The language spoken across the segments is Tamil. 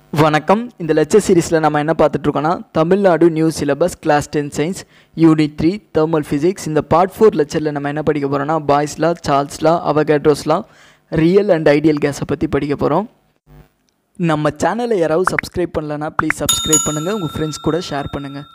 வணக்கம். இந்த லெக்சர் சீரிஸில் நம்ம என்ன பார்த்துட்ருக்கோன்னா Tamil Nadu new syllabus class 10 science unit 3 thermal physics. இந்த பார்ட் 4 லெக்சரில் நம்ம என்ன படிக்க போகிறோம்னா boys law, Charles law, அவகாட்ரோஸ் law, real and ideal கேஸை பற்றி படிக்க போகிறோம். நம்ம சேனலை யாராவது சப்ஸ்கிரைப் பண்ணலன்னா ப்ளீஸ் சப்ஸ்கிரைப் பண்ணுங்கள், உங்கள் ஃப்ரெண்ட்ஸ் கூட ஷேர் பண்ணுங்கள்.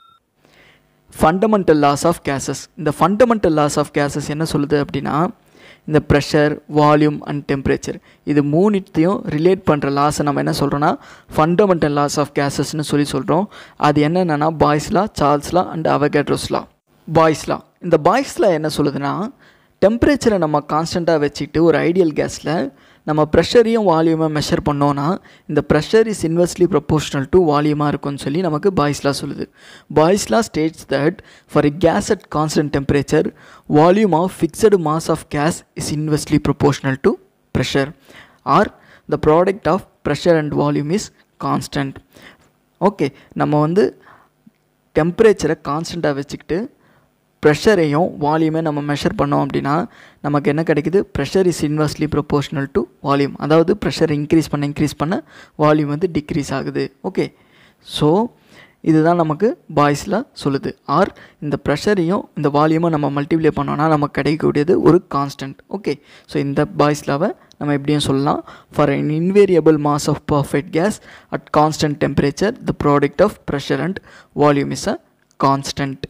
Fundamental laws of gases. இந்த ஃபண்டமெண்டல் லாஸ் ஆஃப் கேஸஸ் என்ன சொல்லுது அப்படின்னா இந்த ப்ரெஷர், வால்யூம் அண்ட் டெம்பரேச்சர் இது மூணுத்தையும் ரிலேட் பண்ணுற லாஸை நம்ம என்ன சொல்கிறோன்னா ஃபண்டமெண்டல் லாஸ் ஆஃப் கேஸஸ்ன்னு சொல்கிறோம். அது என்னென்னா Boyle's law, Charles law and Avogadro's law. Boyle's law, இந்த பாய்ஸ் லா என்ன சொல்லுதுன்னா டெம்பரேச்சரை நம்ம கான்ஸ்டண்ட்டாக வச்சுக்கிட்டு ஒரு ஐடியல் கேஸில் நம்ம ப்ரெஷரையும் வால்யூமை மெஷர் பண்ணோன்னா இந்த pressure is inversely proportional to வால்யூமாக இருக்கும்னு சொல்லி நமக்கு பாய்ஸ் லா சொல்லுது. Boyle's law states that for a gas at constant temperature volume of fixed mass of gas is inversely proportional to pressure or the product of pressure and volume is constant. Okay, நம்ம டெம்பரேச்சரை கான்ஸ்டண்ட்டாக வச்சுக்கிட்டு ப்ரெஷரையும் வால்யூமை நம்ம மெஷர் பண்ணோம் அப்படின்னா நமக்கு என்ன கிடைக்குது? Pressure is inversely proportional to volume. அதாவது ப்ரெஷர் இன்க்ரீஸ் பண்ண வால்யூம் டிக்ரீஸ் ஆகுது. ஓகே, ஸோ இதுதான் நமக்கு பாய்ஸில் சொல்லுது. ஆர் இந்த ப்ரெஷரையும் இந்த வால்யூமை நம்ம மல்டிப்ளை பண்ணோன்னா நமக்கு கிடைக்கக்கூடியது ஒரு கான்ஸ்டன்ட். ஓகே, ஸோ இந்த பாய்ஸ்லாவை நம்ம எப்படியும் சொல்லலாம் for an invariable mass of perfect gas at constant temperature the product of pressure and volume is a constant.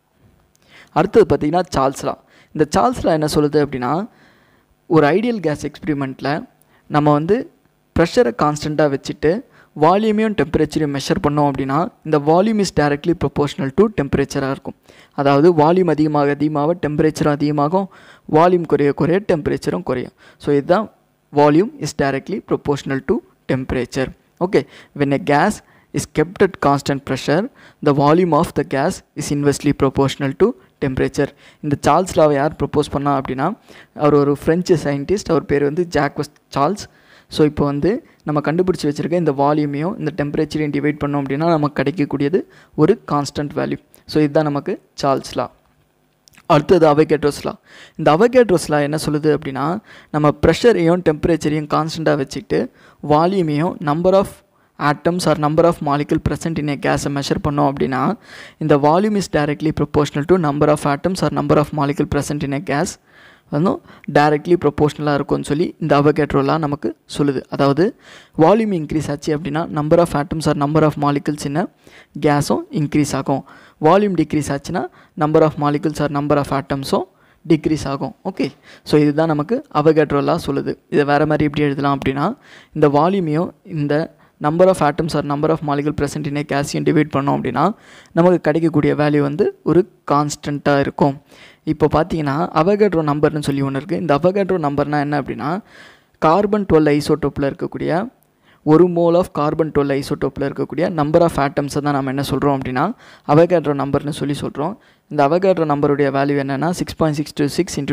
அடுத்தது பார்த்திங்கன்னா சார்ல்ஸ் லா. இந்த சார்ல்ஸ் லா என்ன சொல்லுது அப்படின்னா ஒரு ஐடியல் கேஸ் எக்ஸ்பிரிமெண்ட்டில் நம்ம ப்ரெஷரை கான்ஸ்டண்ட்டாக வச்சுட்டு வால்யூமையும் டெம்பரேச்சரையும் மெஷர் பண்ணோம் அப்படின்னா இந்த volume is directly proportional to டெம்பரேச்சராக இருக்கும். அதாவது வால்யூம் அதிகமாக டெம்பரேச்சரும் அதிகமாகும், வால்யூம் குறைய டெம்பரேச்சரும் குறையும். ஸோ இதுதான் volume is directly proportional to temperature. Okay, when a gas is kept at constant pressure the volume of the gas is inversely proportional to temperature. இந்த சார்ல்ஸ் லாவை யார் ப்ரப்போஸ் பண்ணா அப்படின்னா அவர் ஒரு ஃப்ரெஞ்சு சயின்டிஸ்ட், அவர் பேர் ஜாக்வஸ் சார்ல்ஸ். ஸோ இப்போ நம்ம கண்டுபிடிச்சி வச்சுருக்க இந்த வால்யூமையும் இந்த டெம்பரேச்சரையும் டிவைட் பண்ணோம் அப்படின்னா நமக்கு கிடைக்கக்கூடியது ஒரு கான்ஸ்டன்ட் வேல்யூ. ஸோ இதுதான் நமக்கு சார்ல்ஸ் லா. அடுத்தது அவகாட்ரோஸ் லா. இந்த அவகாட்ரோஸ் லா என்ன சொல்லுது அப்படின்னா நம்ம ப்ரெஷரையும் டெம்பரேச்சரையும் கான்ஸ்டண்ட்டாக வச்சுக்கிட்டு வால்யூமையும் number of atoms or number of molecule present in a gas measure பண்ணோம் அப்படின்னா இந்த volume is directly proportional to number of atoms or number of molecule present in a gas directly ப்ரொபோர்ஷனலாக இருக்கும்னு சொல்லி இந்த அவகாட்ரோலாம் நமக்கு சொல்லுது. அதாவது வால்யூம் இன்க்ரீஸ் ஆச்சு அப்படின்னா number of atoms or number of molecules என்ன கேஸும் இன்க்ரீஸ் ஆகும். வால்யூம் டிக்ரீஸ் ஆச்சுன்னா number of molecules or number of ஆட்டம்ஸும் டிக்ரீஸ் ஆகும். ஓகே, ஸோ இதுதான் நமக்கு அவகாட்ரோலாம் சொல்லுது. இதை வேறு மாதிரி எப்படி எழுதலாம் அப்படின்னா இந்த வால்யூமையும் இந்த number of atoms or number of molecule present in a கேஸையும் டிவைட் பண்ணோம் அப்படின்னா நமக்கு கிடைக்கக்கூடிய வேல்யூ ஒரு கான்ஸ்டண்ட்டாக இருக்கும். இப்போ பார்த்தீங்கன்னா அவகாட்ரோ நம்பர்னு சொல்லி ஒன்று இருக்குது. இந்த அவகாட்ரோ நம்பர்னால் என்ன அப்படின்னா கார்பன் 12 ஐசோட்டோப்பில் இருக்கக்கூடிய ஒரு மோல் ஆஃப் கார்பன் 12 ஐசோட்டோப்பில் இருக்கக்கூடிய நம்பர் ஆஃப் ஆட்டம்ஸை தான் நம்ம என்ன சொல்கிறோம் அப்படின்னா அவகாட்ரோ நம்பர்னு சொல்லி சொல்கிறோம். இந்த அவகாட்ரோ நம்பருடைய வேல்யூ என்னென்னா 6.626 ×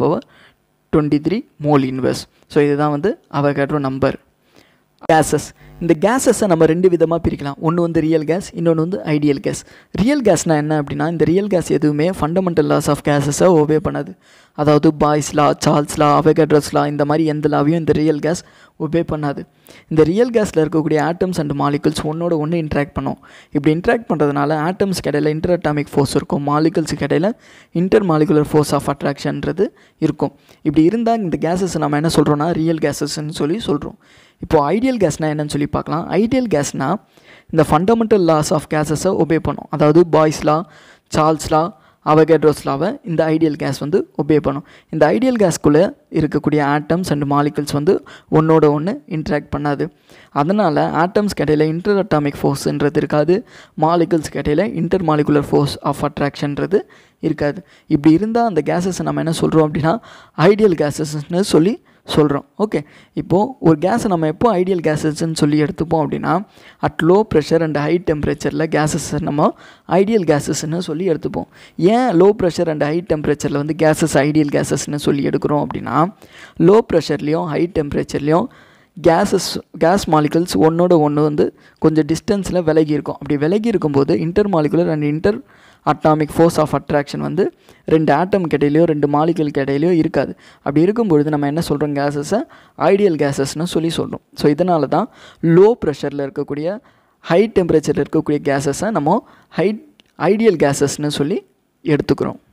10⁻23 மோல் இன்வெர்ஸ். ஸோ இதுதான் அவகாட்ரோ நம்பர். கேஸஸ். இந்த கேஸஸை நம்ம ரெண்டு விதமாக பிரிக்கலாம். ஒன்று ரியல் கேஸ், இன்னொன்று ஐடியல் கேஸ். ரியல் கேஸ்னால் என்ன அப்படின்னா இந்த ரியல் கேஸ் எதுவுமே ஃபண்டமெண்டல் லாஸ் ஆஃப் கேஸஸை ஒபே பண்ணாது. அதாவது பாய்ஸ் லா, சார்ல்ஸ் லா, அவகாட்ரோஸ் லா இந்த மாதிரி எந்த லாவையும் இந்த ரியல் கேஸ் ஒபே பண்ணாது. இந்த ரியல் கேஸில் இருக்கக்கூடிய ஆட்டம்ஸ் அண்ட் மாலிகுல்ஸ் ஒன்றோட ஒன்று இன்ட்ராக்ட் பண்ணும். இப்படி இன்ட்ராக்ட் பண்ணுறதுனால ஆட்டம்ஸ்க்கு இடையில் இன்டர் அட்டாமிக் ஃபோர்ஸ் இருக்கும், மாலிகுல்ஸுக்கு இடையில் இன்டர் மாலிகுலர் ஃபோர்ஸ் ஆஃப் அட்ராக்ஷன்றது இருக்கும். இப்படி இருந்தால் இந்த கேஸஸ் நம்ம என்ன சொல்கிறோன்னா ரியல் கேஸஸ்ன்னு சொல்லி சொல்கிறோம். இப்போது ஐடியல் கேஸ்னால் என்னன்னு சொல்லி பார்க்கலாம். ஐடியல் கேஸ்னால் இந்த ஃபண்டமெண்டல் லாஸ் ஆஃப் கேஸஸை ஒபே பண்ணும். அதாவது பாய்ஸ் லா, சார்ல்ஸ் லா, அவகாட்ரோஸ் லாவை இந்த ஐடியல் கேஸ் ஒபே பண்ணும். இந்த ஐடியல் கேஸ்குள்ளே இருக்கக்கூடிய ஆட்டம்ஸ் அண்ட் மாலிகுல்ஸ் ஒன்றோட ஒன்று இன்ட்ராக்ட் பண்ணாது. அதனால் ஆட்டம்ஸ்க்கு இடையில் இன்டர் அட்டாமிக் ஃபோர்ஸ்ன்றது இருக்காது, மாலிகுல்ஸ்க்கு இடையில் இன்டர் மாலிகுலர் ஃபோர்ஸ் ஆஃப் அட்ராக்ஷன்றது இருக்காது. இப்படி இருந்தால் அந்த கேஸஸை நம்ம என்ன சொல்கிறோம் அப்படின்னா ஐடியல் கேஸஸ்ன்னு சொல்லி சொல்கிறோம். ஓகே, இப்போது ஒரு கேஸை நம்ம எப்போ ஐடியல் கேஸஸ்ன்னு சொல்லி எடுத்துப்போம் அப்படின்னா at low pressure and high டெம்பரேச்சரில் கேஸஸை நம்ம ஐடியல் கேஸஸ்ன்னு சொல்லி எடுத்துப்போம். ஏன் லோ ப்ரெஷர் அண்ட் ஹை டெம்பரேச்சரில் கேஸஸ் ஐடியல் கேஸஸ்ன்னு சொல்லி எடுக்கிறோம் அப்படின்னா லோ ப்ரெஷர்லேயும் ஹை டெம்பரேச்சர்லேயும் கேஸ் மாலிகுல்ஸ் ஒன்றோட ஒன்று கொஞ்சம் டிஸ்டன்ஸில் விலகி இருக்கும். அப்படி விலகி இருக்கும்போது intermolecular and interatomic force of attraction வந்து 2 ஆட்டம் இடையிலையோ 2 மாலிகுல் இடையிலையோ இருக்காது. அப்படி இருக்கும்பொழுது நம்ம என்ன சொல்கிறோம், கேஸஸை ஐடியல் கேஸஸ்னு சொல்கிறோம். ஸோ இதனால தான் லோ ப்ரெஷரில் இருக்கக்கூடிய ஹை டெம்பரேச்சரில் இருக்கக்கூடிய கேஸஸை நம்ம ஐடியல் கேஸஸ்னு சொல்லி எடுத்துக்கிறோம்.